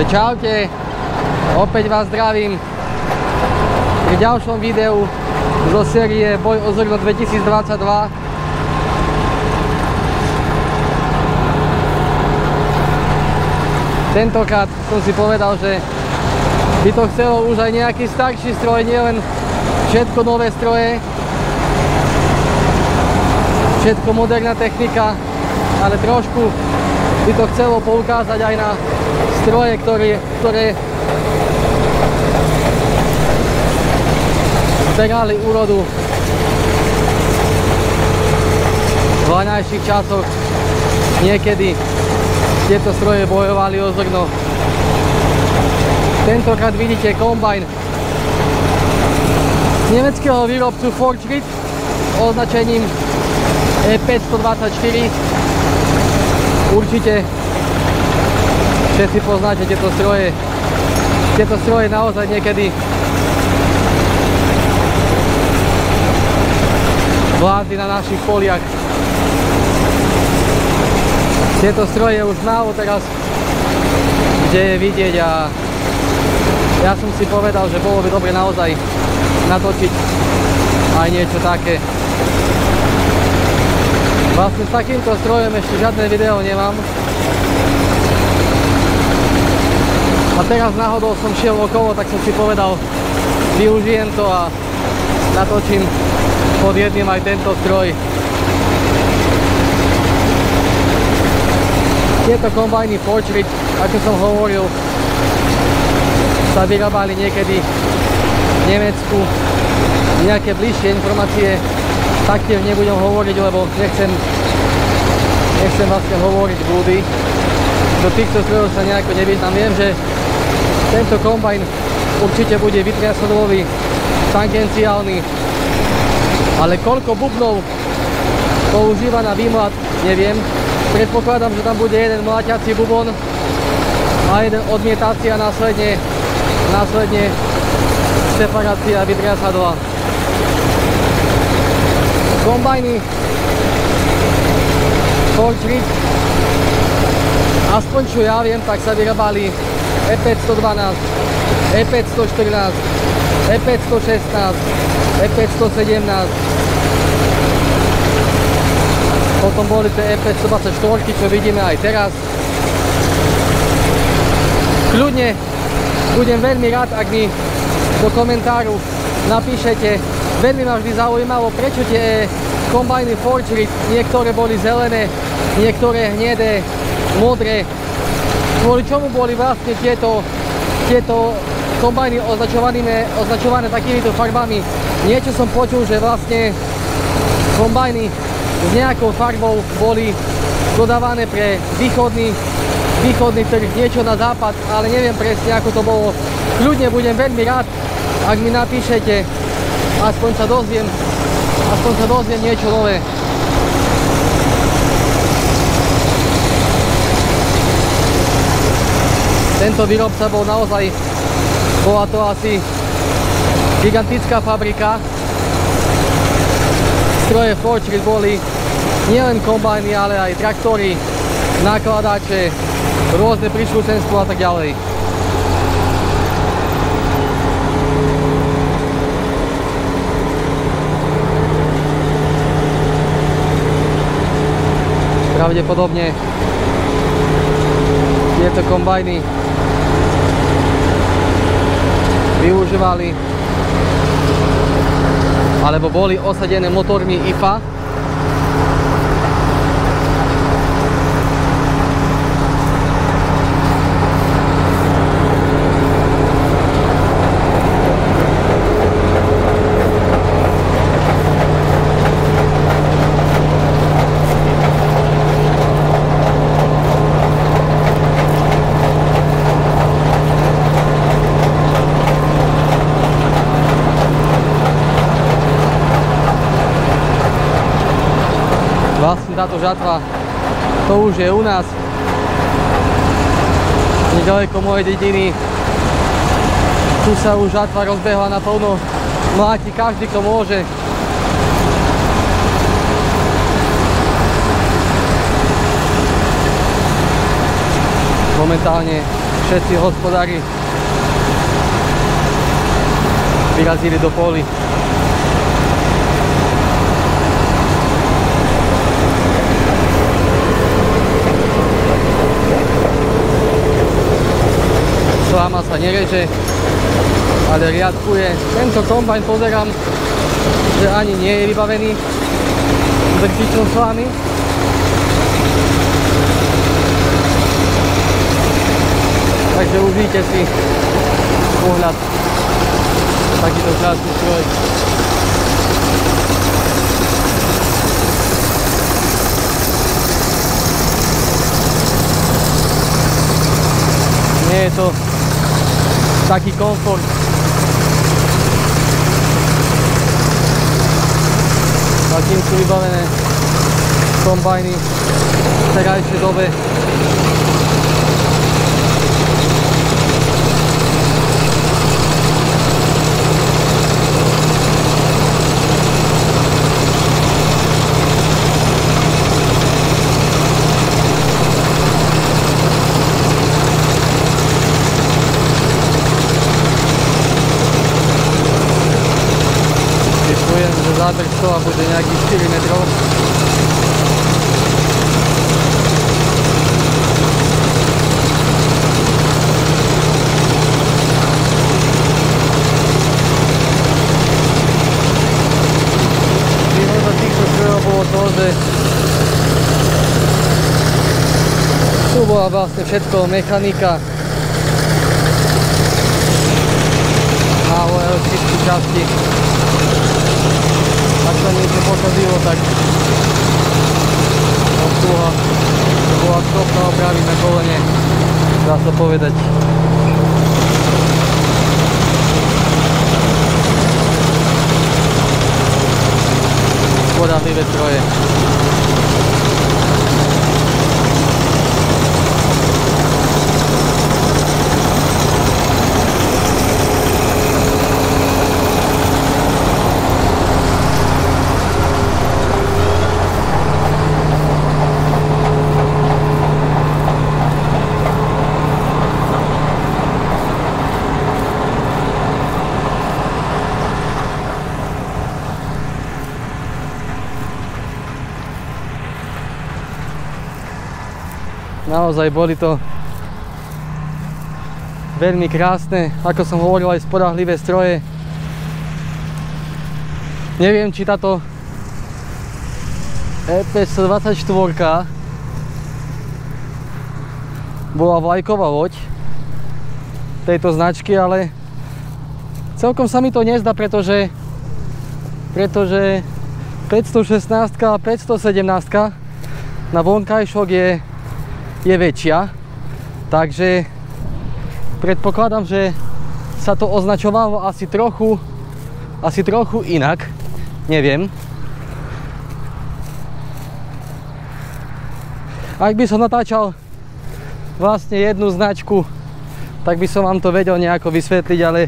Takže čaute, opäť vás zdravím pri ďalšom videu zo série Boj o zrno 2022. Tentokrát som si povedal, že by to chcelo už aj nejaký starší stroj, nielen všetko nové stroje, všetko moderná technika, ale trošku by to chcelo poukázať aj na stroje, ktoré zberali úrodu v raňajších časoch. Niekedy tieto stroje bojovali o zrno. Tentokrát vidíte kombajn nemeckého výrobcu Fortschritt s označením E524. Určite všetci poznáte tieto stroje. Tieto stroje naozaj niekedy vládli na našich poliach. Tieto stroje už málo teraz kde je vidieť a ja som si povedal, že bolo by dobre naozaj natočiť aj niečo také. Vlastne s takýmto strojom ešte žiadne video nemám. A teraz náhodou som šiel okolo, tak som si povedal, využijem to a natočím pod jedným aj tento stroj. Tieto kombajny Fortschritt, ako som hovoril, sa vyrábali niekedy v Nemecku. Nejaké bližšie informácie taktiež nebudem hovoriť, lebo nechcem vlastne hovoriť blúdy. Do týchto strojov sa nejako nevyznám. Viem, že tento kombajn určite bude vytriasodlový, tangenciálny, ale koľko bubnov používa na výmlad, neviem. Predpokladám, že tam bude jeden mláťací bubon a jeden odmietací a následne separácia vytriasadla. Kombajny Fortschritt, aspoň čo ja viem, tak sa vyrábali E512, E514, E516, E517. Potom boli tie E524, čo vidíme aj teraz. Kľudne budem veľmi rád, ak mi do komentáru napíšete. Veľmi ma vždy zaujímalo, prečo tie kombajny Fortschritt, niektoré boli zelené, niektoré hnedé, modré. Kvôli čomu boli vlastne tieto kombajny označované takýmito farbami. Niečo som počul, že vlastne kombajny s nejakou farbou boli dodávané pre východný trh, niečo na západ, ale neviem presne, ako to bolo. Kľudne budem veľmi rád, ak mi napíšete, aspoň sa dozviem niečo nové. Tento výrobca bol naozaj, bola to asi gigantická fabrika. Stroje Fortschritt boli nielen kombajny, ale aj traktory, nakladače, rôzne príslušenstvo a tak ďalej. Pravdepodobne tieto kombajny využívali alebo boli osadené motormi IFA. Vlastne táto žatva, to už je u nás nedaleko mojej dediny. Tu sa už žatva rozbehla naplno, mláti každý, kto môže. Momentálne všetci hospodári vyrazili do polí. Sláma sa nereže, ale riadkuje. Tento kombajn pozerám, že ani nie je vybavený drtičom slámy. Takže užijte si pohľad takýto krásny stroj. Nie je to taký komfort. Akým sú vybavené kombajny v terajšej dobe. Záber stola bude nejakých 4 metrov. Výhoda týchto strojov bolo to, že tu bola vlastne všetko mechanika a všetky časti. Ak sa niečo pokazilo, tak obsluha bola schopná opraviť na kolene, dá sa povedať. Spoľahlivé stroje. Naozaj boli to veľmi krásne, ako som hovoril, aj spoľahlivé stroje. Neviem, či táto EP124 bola vlajková loď tejto značky, ale celkom sa mi to nezdá, pretože 516 a 517 na vonkajšok je väčšia, takže predpokladám, že sa to označovalo asi trochu inak, neviem. Ak by som natáčal vlastne jednu značku, tak by som vám to vedel nejako vysvetliť, ale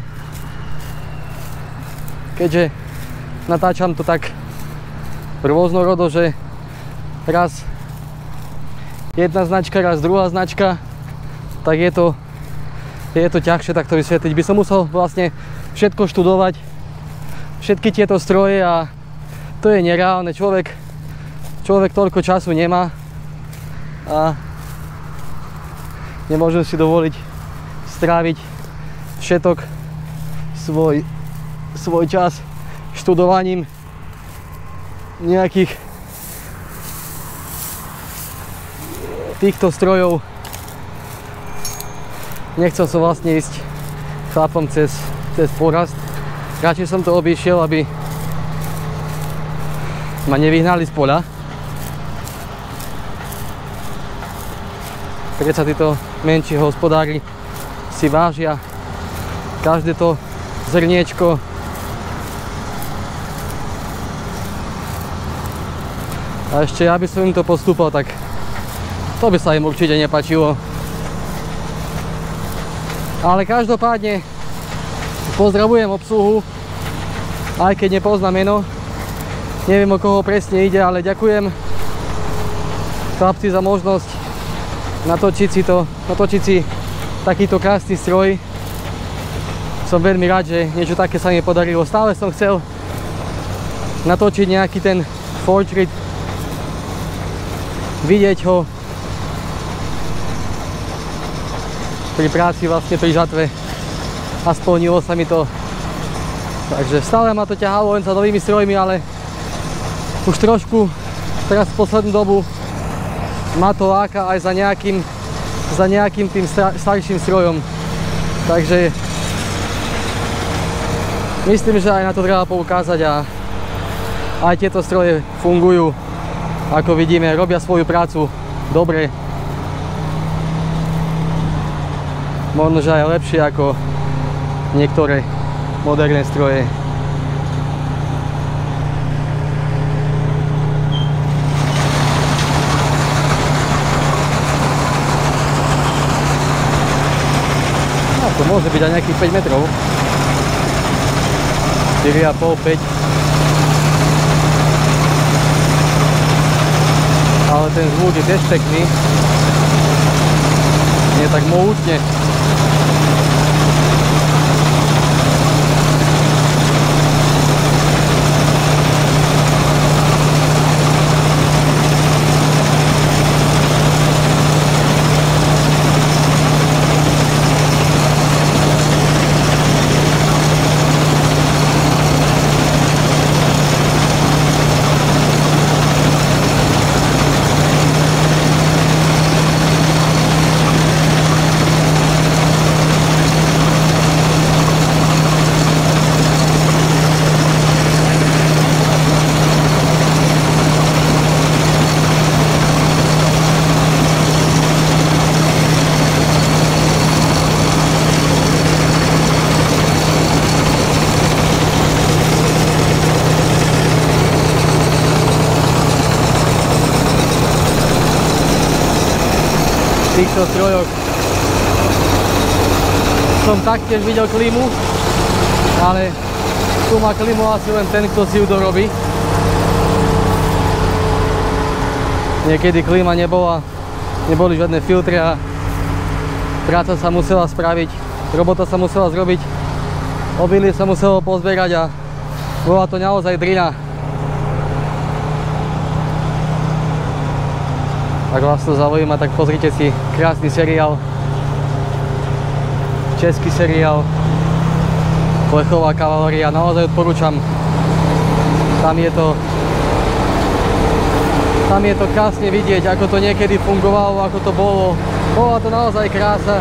keďže natáčam to tak rôznorodo, že raz jedna značka, raz druhá značka, tak je to ťažšie takto vysvetliť. By som musel vlastne všetko študovať, všetky tieto stroje a to je nereálne. Človek toľko času nemá a nemôžem si dovoliť stráviť všetok svoj čas študovaním nejakých týchto strojov. Nechcel som vlastne ísť chlapom cez porast. Radšej som to obišiel, aby ma nevyhnali z poľa. Predsa títo menší hospodári si vážia každé to zrniečko. A ešte ja by som im to postúpal, tak to by sa im určite nepáčilo. Ale každopádne pozdravujem obsluhu, aj keď nepoznám meno. Neviem, o koho presne ide, ale ďakujem chlapci za možnosť natočiť si takýto krásny stroj. Som veľmi rád, že niečo také sa mi podarilo. Stále som chcel natočiť nejaký ten forge rig, vidieť ho pri práci, vlastne pri žatve, a splnilo sa mi to. Takže stále ma to ťahalo len za novými strojmi, ale už trošku teraz poslednú dobu ma to láka aj za nejakým tým starším strojom. Takže myslím, že aj na to treba poukázať, a aj tieto stroje fungujú, ako vidíme, robia svoju prácu dobre. Možno, že aj lepšie ako niektoré moderné stroje. No, to môže byť aj nejakých 5 metrov. 4,5, 5. Ale ten zvuk je tiež pekný. Nie tak mohutne. V týchto strojoch som taktiež videl klímu, ale tu má klímu asi len ten, kto si ju dorobí. Niekedy klíma neboli žiadne filtre a práca sa musela spraviť, robota sa musela zrobiť, obilie sa muselo pozbierať a bola to naozaj drina. Ak vás to zaujíma, tak pozrite si krásny seriál, český seriál Plechová kavalória, naozaj odporúčam. Tam je to krásne vidieť, ako to niekedy fungovalo, ako to bolo. Bola to naozaj krása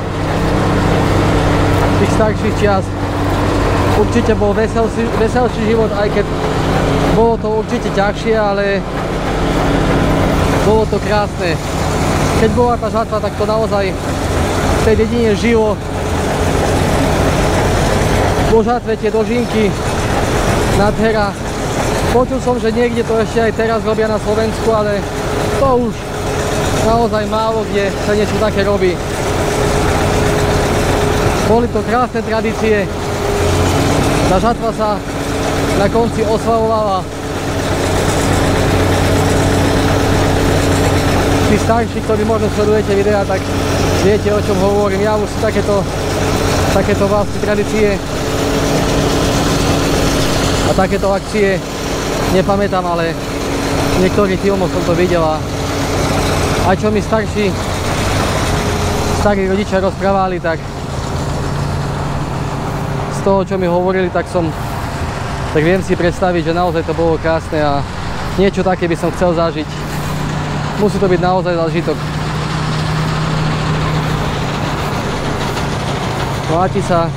tých starších čias. Určite bol veselší život, aj keď bolo to určite ťažšie, ale bolo to krásne. Keď bola tá žatva, tak to naozaj v tej dedine žilo. Po žatve tie dožinky, nádhera. Počul som, že niekde to ešte aj teraz robia na Slovensku, ale to už naozaj málo kde sa niečo také robí. Boli to krásne tradície. Tá žatva sa na konci oslavovala. Tí starší, ktorí možno sledujete videa, tak viete, o čom hovorím. Ja už takéto vlastne tradície a takéto akcie nepamätám, ale v niektorých filmoch som to videl a aj čo mi starí rodičia rozprávali, tak z toho, čo mi hovorili, tak viem si predstaviť, že naozaj to bolo krásne a niečo také by som chcel zažiť. Musí to byť naozaj zážitok. Mláti sa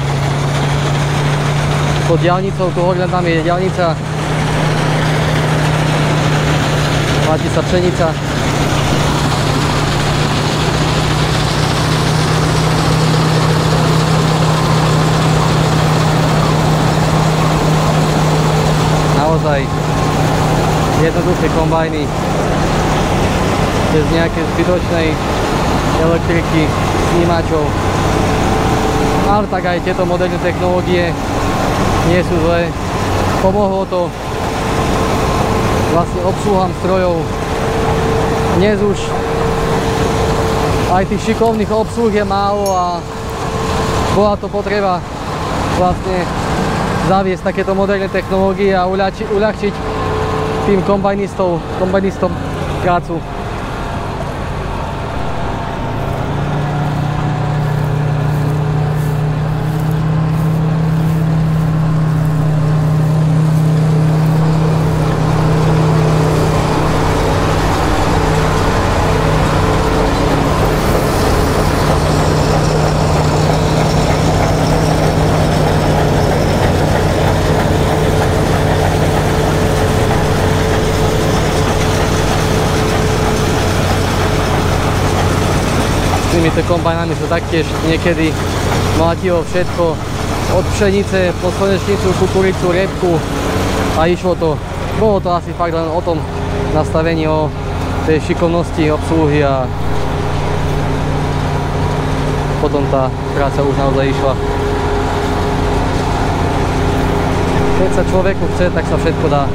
pod diaľnicou, tu hore tam je diaľnica. Mláti sa pšenica. Naozaj jednoduché kombajny. Bez nejakej zbytočnej elektriky, snímačov. Ale tak aj tieto moderné technológie nie sú zlé. Pomohlo to vlastne obsluhám strojov. Dnes už aj tých šikovných obsluh je málo a bola to potreba vlastne zaviesť takéto moderné technológie a uľahčiť tým kombajnistom prácu. Týmito kombajnami sa taktiež niekedy mlátilo všetko od pšenice po slnečnicu, kukuricu, repku a išlo to. Bolo to asi fakt len o tom nastavení, o tej šikovnosti obsluhy a potom tá práca už naozaj išla. Keď sa človeku chce, tak sa všetko dá.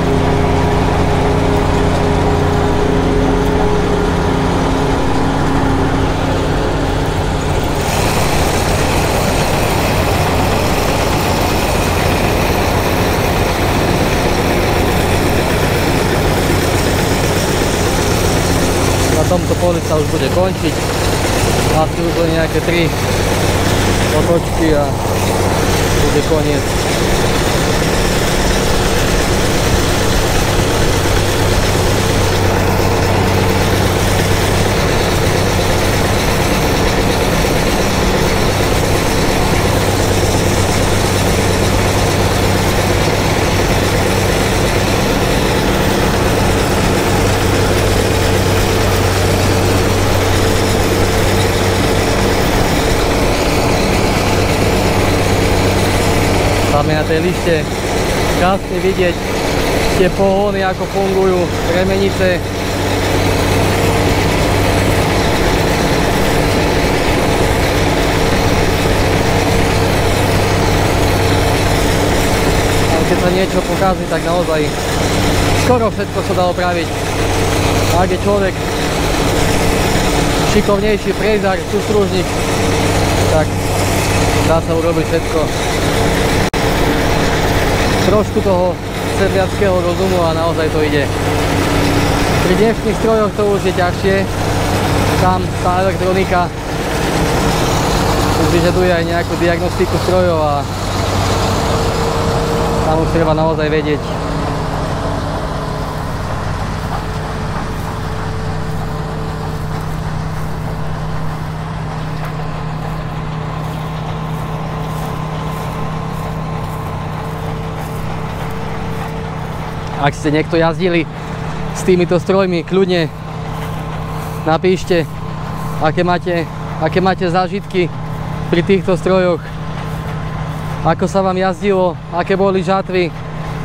Na tomto poli sa už bude končiť. Asi už len nejaké 3 otočky a bude koniec. Tam je na tej lište krásne vidieť tie pohony, ako fungujú, remenice. Ale keď sa niečo pokazí, tak naozaj skoro všetko sa dá opraviť. Ak je človek šikovnejší prejdar, sústružník, tak dá sa urobiť všetko. Trošku toho sedliackého rozumu a naozaj to ide. Pri dnešných strojoch to už je ťažšie. Tam tá elektronika už vyžaduje aj nejakú diagnostiku strojov a tam už treba naozaj vedieť. Ak ste niekto jazdili s týmito strojmi, kľudne napíšte, aké máte zážitky pri týchto strojoch, ako sa vám jazdilo, aké boli žatvy.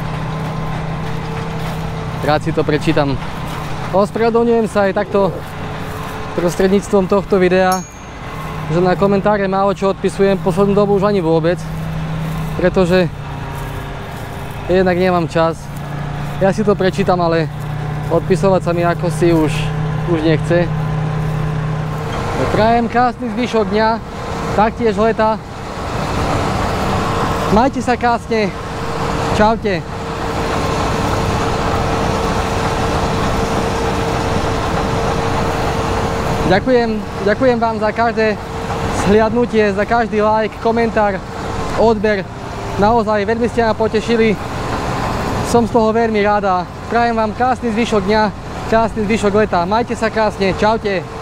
Rád si to prečítam. Ospravedlňujem sa aj takto prostredníctvom tohto videa, že na komentáre málo čo odpisujem, poslednú dobu už ani vôbec, pretože jednak nemám čas. Ja si to prečítam, ale odpisovať sa mi ako si už nechce. Prajem krásny zvyšok dňa, taktiež leta. Majte sa krásne. Čaute. Ďakujem vám za každé zhliadnutie, za každý like, komentár, odber. Naozaj veľmi ste ma potešili. Som z toho veľmi rád a prajem vám krásny zvyšok dňa, krásny zvyšok leta. Majte sa krásne, čaute.